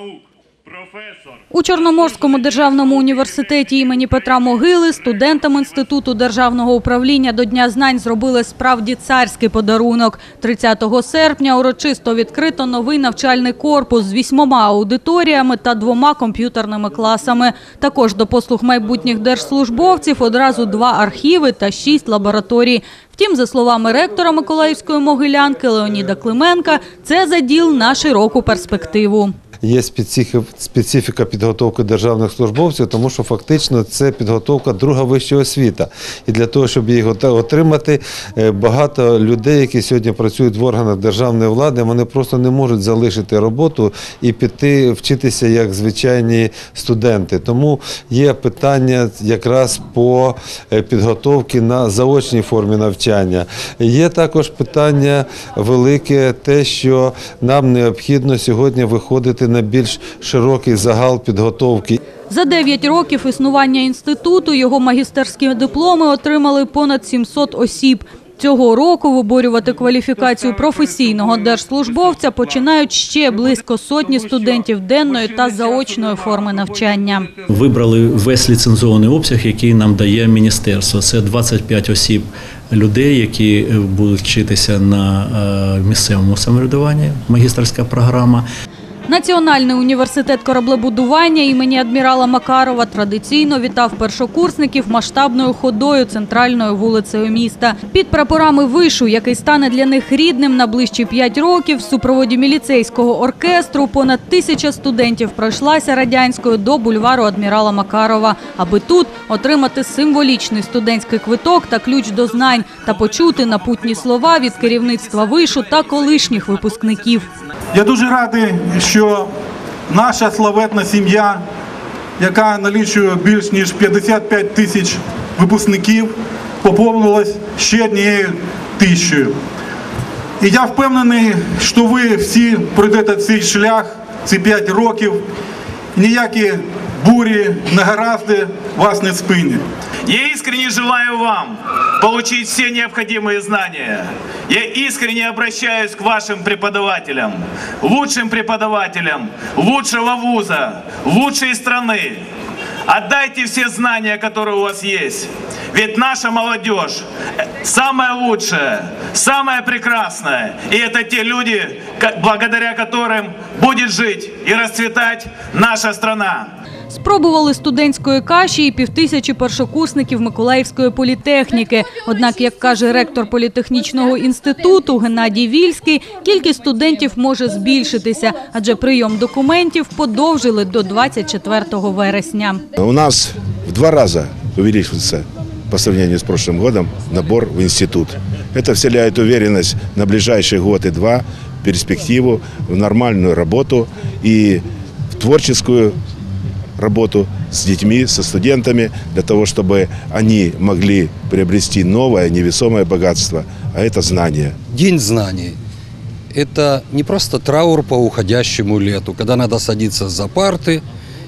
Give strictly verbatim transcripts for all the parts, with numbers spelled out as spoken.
наук. Професор. У Чорноморському державному університеті імені Петра Могили студентам Інституту державного управління до Дня знань зробили справді царський подарунок. тридцятого серпня урочисто відкрито новий навчальний корпус з вісьмома аудиторіями та двома комп'ютерними класами. Також до послуг майбутніх держслужбовців одразу два архіви та шість лабораторій. Втім, за словами ректора Миколаївської Могилянки Леоніда Клименка, це заділ на широку перспективу. Є специфіка підготовки державних службовців, тому що фактично це підготовка друга вища освіта. І для того, щоб її отримати, багато людей, які сьогодні працюють в органах державної влади, вони просто не можуть залишити роботу і піти вчитися як звичайні студенти. Тому є питання якраз по підготовці на заочній формі навчання. Є також питання велике те, що нам необхідно сьогодні виходити на більш широкий загал підготовки. За дев'ять років існування інституту його магістерські дипломи отримали понад сімсот осіб. Цього року виборювати кваліфікацію професійного держслужбовця починають ще близько сотні студентів денної та заочної форми навчання. Вибрали весь ліцензований обсяг, який нам дає міністерство. Це двадцять п'ять осіб людей, які будуть вчитися на місцевому самоврядуванні, магістерська програма. Національний університет кораблебудування імені адмірала Макарова традиційно вітав першокурсників масштабною ходою центральною вулицею міста. Під прапорами вишу, який стане для них рідним на ближчі п'ять років, в супроводі міліцейського оркестру понад тисяча студентів пройшлася Радянською до бульвару адмірала Макарова, аби тут отримати символічний студентський квиток та ключ до знань та почути напутні слова від керівництва вишу та колишніх випускників. Я дуже радий, що наша славетна сім'я, яка налічує більш ніж п'ятдесят п'ять тисяч випускників, поповнилась ще однією тисячою. І я впевнений, що ви всі пройдете цей шлях, ці п'ять років, ніякі бурі, негаразди вас не спинять. Я искренне желаю вам получить все необходимые знания. Я искренне обращаюсь к вашим преподавателям, лучшим преподавателям лучшего вуза, лучшей страны. Отдайте все знания, которые у вас есть. Ведь наша молодежь самая лучшая, самая прекрасная. И это те люди, благодаря которым будет жить и расцветать наша страна. Спробували студентської каші і півтисячі першокурсників Миколаївської політехніки. Однак, як каже ректор політехнічного інституту Геннадій Вільський, кількість студентів може збільшитися, адже прийом документів подовжили до двадцять четвертого вересня. У нас в два рази увеличивается по сравнению с прошлым годом набор в институт. Это вселяет уверенность на ближайший год и два, перспективу, в нормальную работу и в творческую работу с детьми, со студентами, для того, чтобы они могли приобрести новое невесомое богатство, а это знания. День знаний – это не просто траур по уходящему лету, когда надо садиться за парты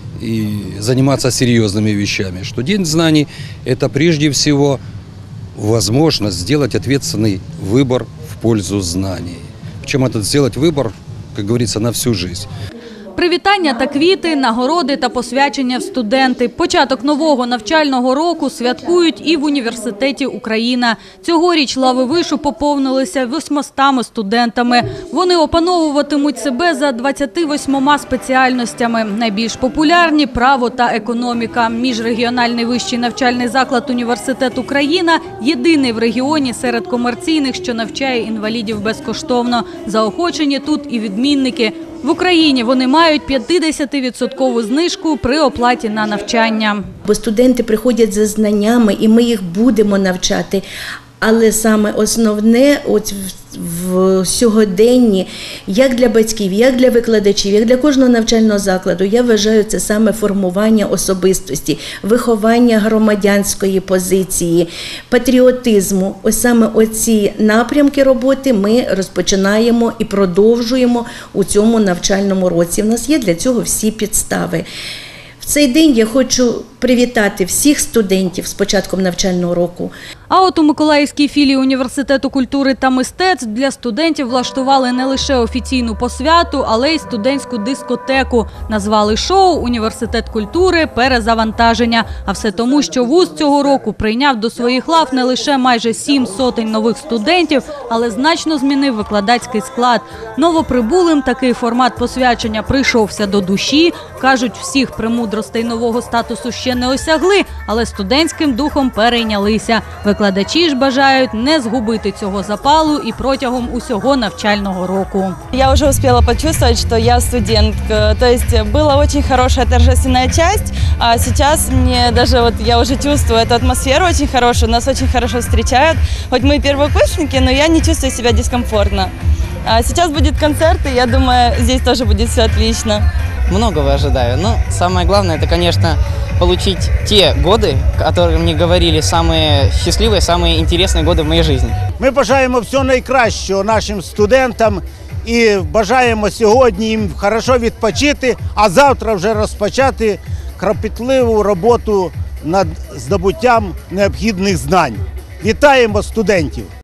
и заниматься серьезными вещами. Что День знаний – это прежде всего возможность сделать ответственный выбор в пользу знаний. Причем этот сделать выбор, как говорится, на всю жизнь. Привітання та квіти, нагороди та посвячення в студенти. Початок нового навчального року святкують і в університеті «Україна». Цьогоріч лави вишу поповнилися восьмистами студентами. Вони опановуватимуть себе за двадцятьма восьмима спеціальностями. Найбільш популярні – право та економіка. Міжрегіональний вищий навчальний заклад «Університет «Україна» – єдиний в регіоні серед комерційних, що навчає інвалідів безкоштовно. Заохочені тут і відмінники. В Україні вони мають п'ятдесятивідсоткову знижку при оплаті на навчання. Бо студенти приходять за знаннями, і ми їх будемо навчати. Але саме основне от в сьогоденні, як для батьків, як для викладачів, як для кожного навчального закладу, я вважаю, це саме формування особистості, виховання громадянської позиції, патріотизму. Ось саме оці напрямки роботи ми розпочинаємо і продовжуємо у цьому навчальному році. У нас є для цього всі підстави. В цей день я хочу привітати всіх студентів з початком навчального року. А от у Миколаївській філії Університету культури та мистецтв для студентів влаштували не лише офіційну посвяту, але й студентську дискотеку. Назвали шоу «Університет культури. Перезавантаження». А все тому, що вуз цього року прийняв до своїх лав не лише майже сім сотень нових студентів, але значно змінив викладацький склад. Новоприбулим такий формат посвячення прийшовся до душі. Кажуть, всіх премудростей нового статусу ще не осягли, але студентським духом перейнялися. Викладачі ж бажають не згубити цього запалу і протягом усього навчального року. Я уже успела почувствовать, что я студент. То есть была очень хорошая торжественная часть, а сейчас мне даже вот я уже чувствую эту атмосферу очень хорошую, нас очень хорошо встречают. Хоть мы и первокурсники, но я не чувствую себя дискомфортно. А сейчас будет концерт, и я думаю, здесь тоже будет все отлично. Многого ожидаю, но самое главное, это, конечно, получить те годы, о которых мне говорили, самые счастливые, самые интересные годы в моей жизни. Ми бажаємо всього найкращого нашим студентам і бажаємо сьогодні їм хорошо відпочити, а завтра вже розпочати кропітливу роботу над здобуттям необхідних знань. Вітаємо студентів!